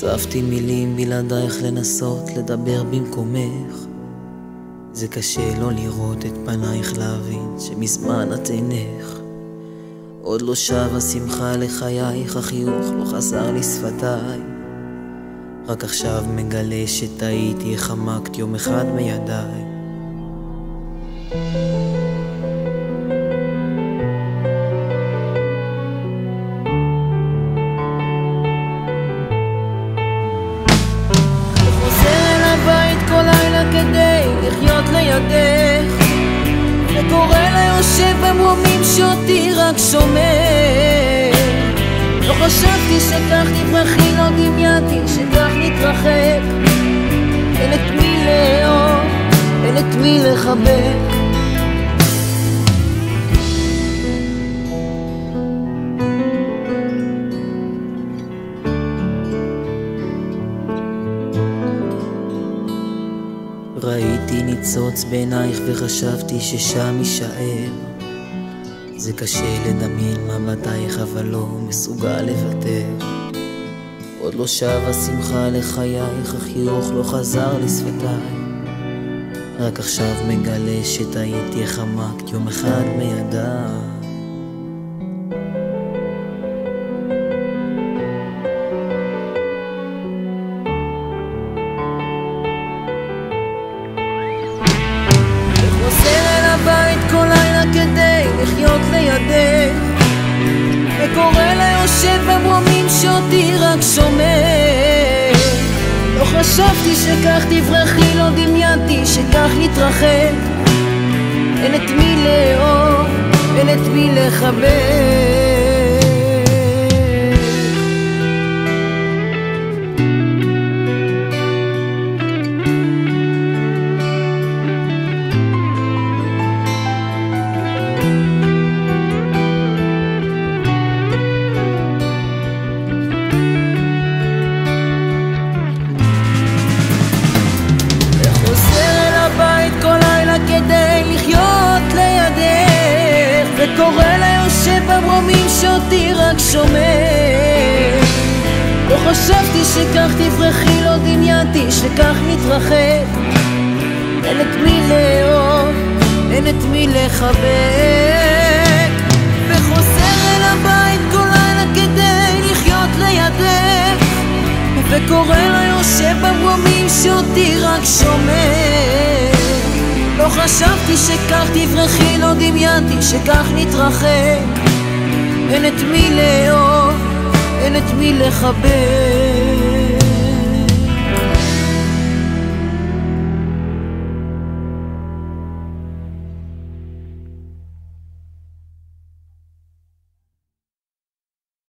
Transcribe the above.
החלפתי מילים בלעדייך לנסות לדבר במקומך. זה קשה לא לראות את פנייך, להבין שמזמן את אינך. עוד לא שב השמחה לחייך, החיוך לא חזר לשפתיי. רק עכשיו מגלה שטעיתי, חמקת יום אחד מידיי. כדי לחיות לידך, וקורא ליושב במרומים שאותי רק שומר. לא חשבתי שכך תברחי, לא דמיינתי שכך נתרחק. אין את מי לאהוב, אין את מי לחבק. ראיתי ניצוץ בעינייך וחשבתי ששם יישאר. זה קשה לדמיין מבטייך אבל לא מסוגל לוותר. עוד לא שב השמחה לחייך, החיוך לא חזר לשפתיי. רק עכשיו מגלה שטעיתי, חמקת יום אחד מידיי. כל לילה כדי לחיות לידך, וקורא ליושב במרומים שאותי רק שומר. לא חשבתי שכך תברחי, לא דמיינתי שכך נתרחק. אין את מי לאהוב, אין את מי לחבק. כדי לחיות לידך, וקורא ליושב במרומים שאותי רק שומר. לא חשבתי שכך תברחי, לא דמיינתי שכך נתרחק. אין את מי לאהוב, אין את מי לחבק. וחוזר אל הבית כל לילה כדי לחיות לידך, וקורא ליושב במרומים שאותי רק שומר. לא חשבתי שכך תברחי, לא דמיינתי שכך נתרחק. אין את מי לאהוב, אין את מי לחבק.